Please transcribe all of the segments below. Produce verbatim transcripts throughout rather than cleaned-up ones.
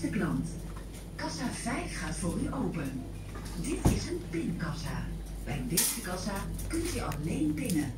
Beste klant, kassa vijf gaat voor u open. Dit is een pinkassa. Bij deze kassa kunt u alleen pinnen.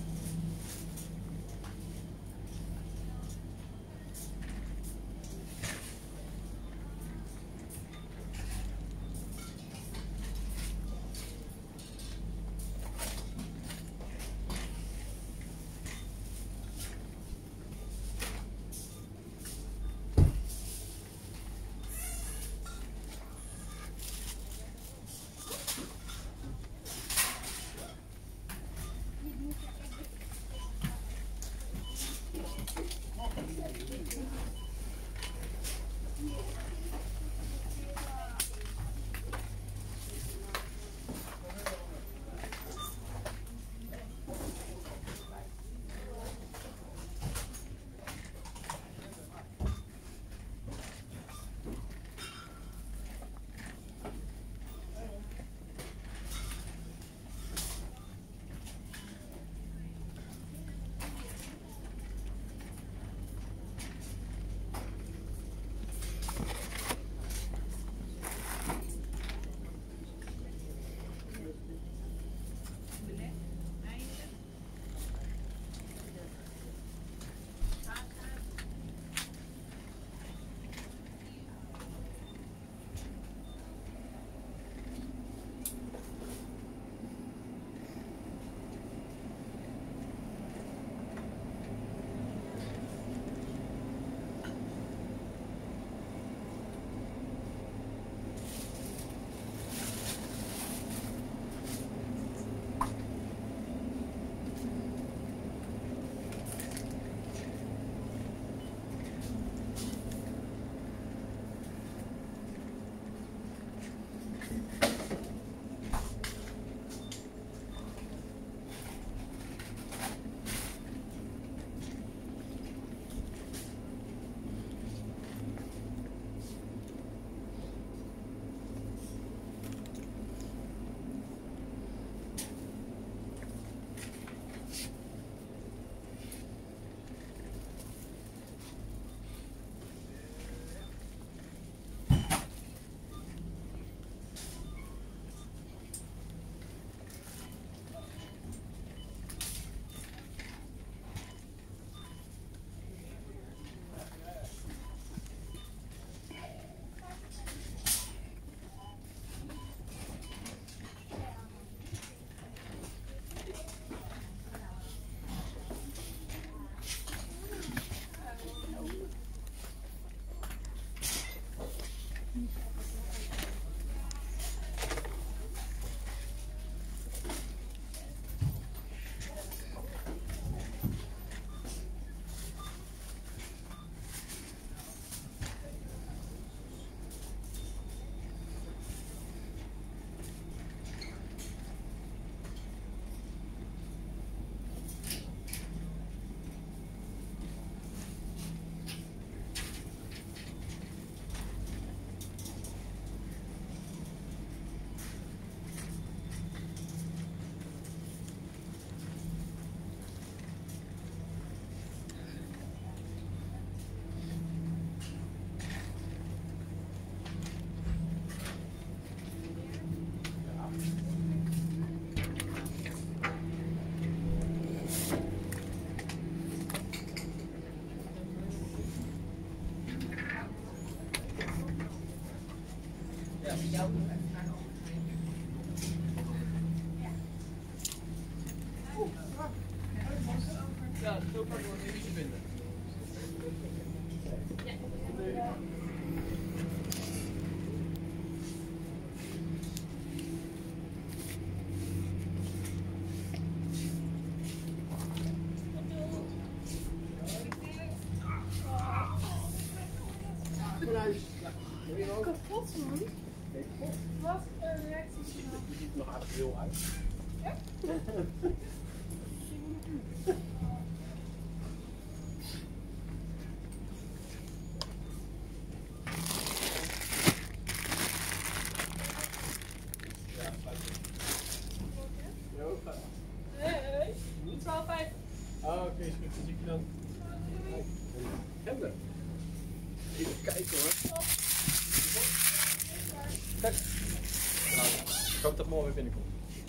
Ja, zo kan je nog niet vinden. Kapot, man. Wat een reactie. Je ziet er nog aardig heel uit. Ja? Nee, twaalf vijf. Ah, oké, is goed. Dan zie ik je dan. Hemden. Even kijken hoor. Kijk. Nou, ik hoop dat morgen weer binnenkomt.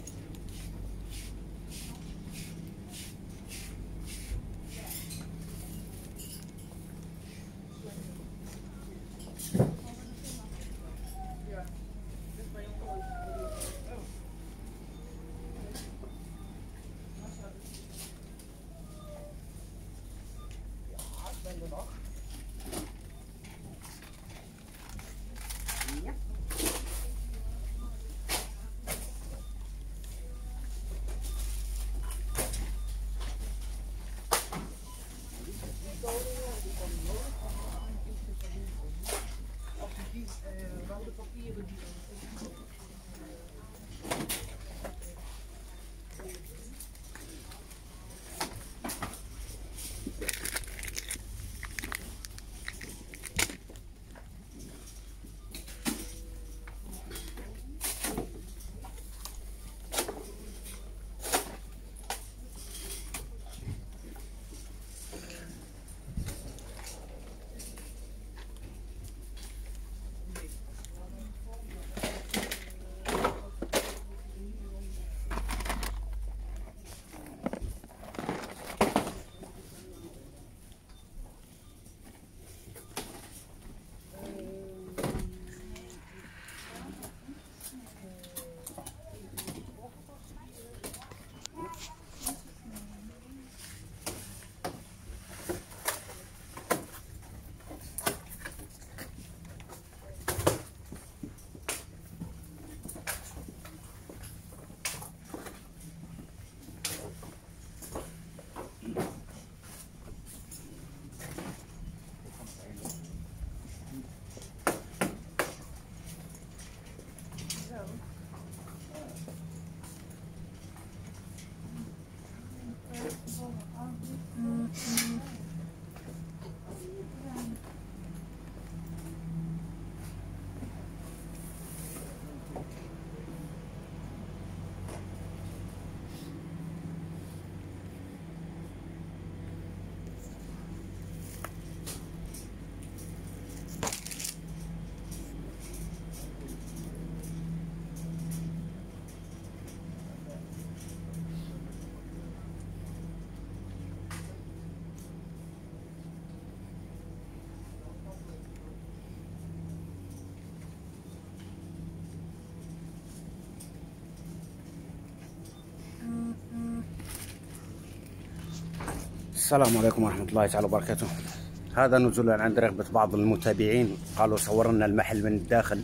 السلام عليكم ورحمة الله تعالى وبركاته. هذا نزولا عند رغبة بعض المتابعين، قالوا صورنا المحل من الداخل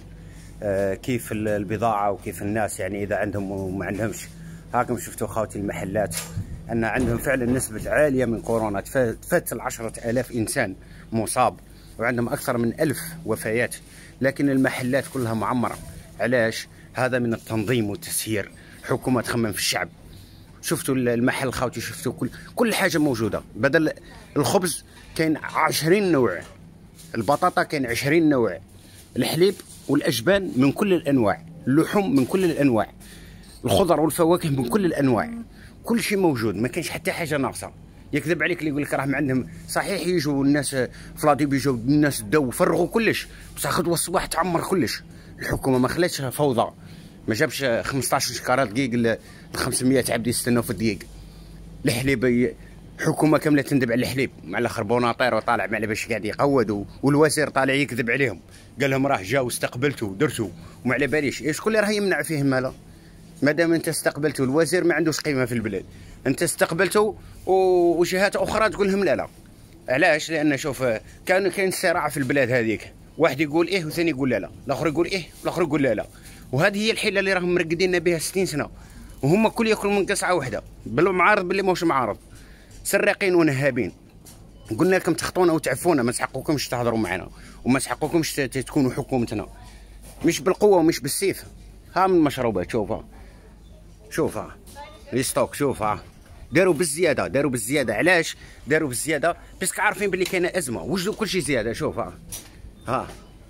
آه كيف البضاعة وكيف الناس، يعني إذا عندهم وما عندهمش. هاكم شفتوا خواتي المحلات أن عندهم فعلا نسبة عالية من كورونا، تفات العشرة آلاف إنسان مصاب وعندهم أكثر من ألف وفيات، لكن المحلات كلها معمرة. علاش؟ هذا من التنظيم والتسيير، حكومة تخمم في الشعب. شفتوا المحل خاوتي، شفتوا كل كل حاجه موجوده. بدل الخبز كاين عشرين نوع، البطاطا كاين عشرين نوع، الحليب والاجبان من كل الانواع، اللحوم من كل الانواع، الخضر والفواكه من كل الانواع، كل شيء موجود، ما كاينش حتى حاجه ناقصه. يكذب عليك اللي يقول لك راهم عندهم، صحيح يجوا الناس فلاديب، يجوا الناس داو فرغوا كلش، بصح غدوه الصباح تعمر كلش. الحكومه ما خلاتش فوضى، ما جابش خمسطاش شكاره دقيق ل خمسمية عبد يستناو في الدقيق. الحليب حكومه كامله تندب على الحليب، مع الاخر بوناطير وطالع مع باش قاعد يقود، والوزير طالع يكذب عليهم، قال لهم راه جا واستقبلتوا ودرتوا وما على باليش. ايش شكون اللي راه يمنع فيهم مالا؟ مادام انت استقبلتوا، الوزير ما عندوش قيمه في البلاد، انت استقبلتوا وجهات اخرى تقول لهم لا لا. علاش؟ لان شوف كان كاين صراع في البلاد هذيك، واحد يقول ايه والثاني يقول لا لا، الاخر يقول ايه والاخر يقول لا لا. وهذه هي الحيله اللي راهم مرقدين بها ستين سنه، وهم كل ياكلوا من قصعه واحده، بالمعارض باللي ماهوش معارض، سراقين ونهابين. قلنا لكم تخطونا وتعفونا، ما تحقوكمش تهضروا معنا، وما تحقوكمش تكونوا حكومتنا، مش بالقوه ومش بالسيف. ها من المشروبات، شوفها شوفها لي ستوك، شوفها داروا بالزياده، داروا بالزياده. علاش داروا بالزياده؟ باسكو عارفين باللي كاينه ازمه، وجدوا كل شيء زياده. شوفها، ها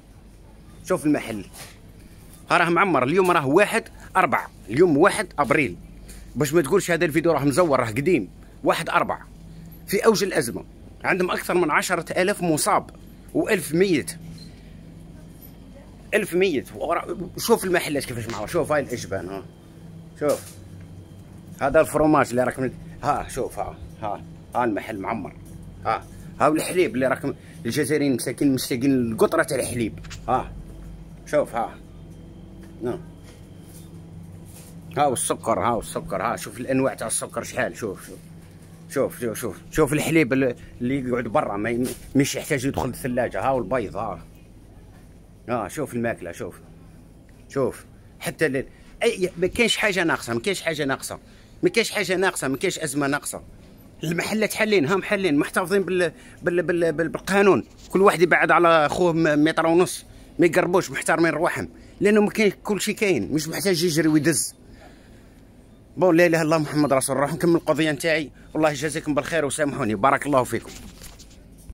شوف المحل، ها راه معمر. اليوم راه واحد أربعة، اليوم واحد أبريل، باش ما تقولش هذا الفيديو راه مزور، راه قديم. واحد أربعة في أوج الأزمة، عندهم أكثر من عشرة آلاف مصاب وألف ميت، ألف ميت. شوف المحلات كيفاش معروف، شوف هاي الاجبان، ها شوف هذا الفروماج اللي راكم، ها شوف ها ها ها المحل معمر، ها ها الحليب اللي راكم الجزائريين مساكين مشتاقين لقطرة تاع الحليب، ها شوف ها ها ها والسكر، ها والسكر، ها شوف الانواع تاع السكر شحال، شوف شوف شوف شوف شوف شوف الحليب اللي يقعد برا ما مش يحتاج يدخل الثلاجة، ها والبيض، ها ها شوف الماكلة، شوف شوف حتى ل... اي ما كاينش حاجة ناقصة، ما كاينش حاجة ناقصة، ما كاينش حاجة ناقصة، ما كاينش أزمة ناقصة. المحلات حالين، ها محلين محتفظين بال... بال... بال... بالقانون، كل واحد يبعد على خوه متر ونص، ما يقربوش، محترمين رواحهم، لأنه ما كاين كل شيء كاين، مش محتاج يجري ويدز. بون لا اله الا الله محمد رسول الله. نكمل القضيه نتاعي، والله يجازيكم بالخير وسامحوني، بارك الله فيكم.